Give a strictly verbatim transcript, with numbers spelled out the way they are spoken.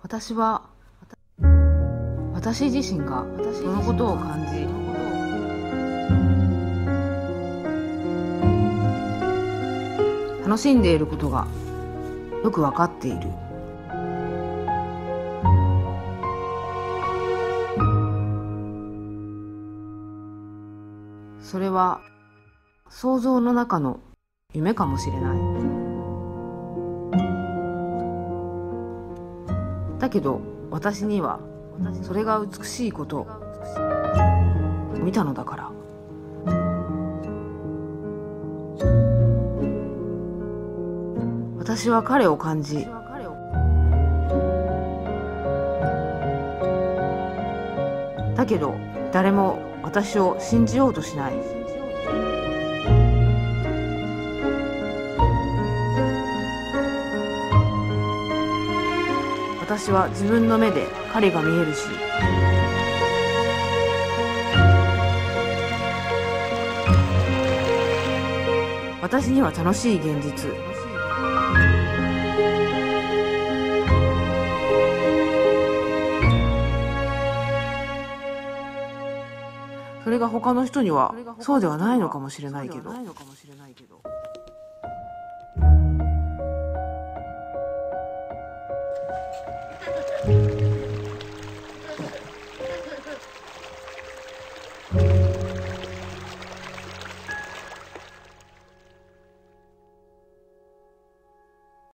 私は私自身がそのことを感じ、楽しんでいることがよくわかっている。それは想像の中の夢かもしれない。だけど私にはそれが美しいことを見たのだから。私は彼を感じ、だけど誰も私を信じようとしない。私は自分の目で彼が見えるし、私には楽しい現実、それが他の人にはそうではないのかもしれないけど。